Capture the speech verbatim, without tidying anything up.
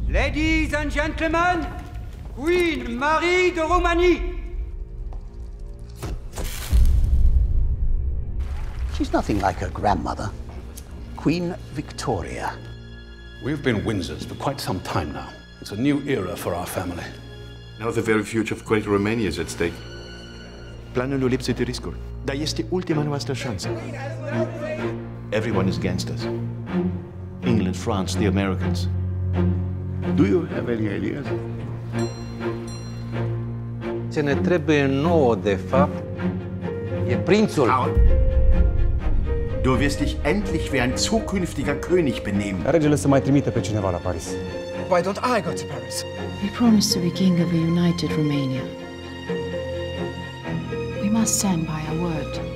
Ladies and gentlemen, Queen Marie de Romania. She's nothing like her grandmother, Queen Victoria. We've been Windsors for quite some time now. It's a new era for our family. Now the very future of Great Romania is at stake. Planul lipsit de riscuri. Dar este ultima noastră șansă. Everyone is against us. England, France, the Americans. Do you have any ideas? Ce ne trebuie nouă, de fapt, e prințul. Du wirst dich endlich wie ein zukünftiger König benehmen. Regele să mai trimite pe cineva la Paris. Why don't I go to Paris? We promised to be king of a united Romania. We must stand by our word.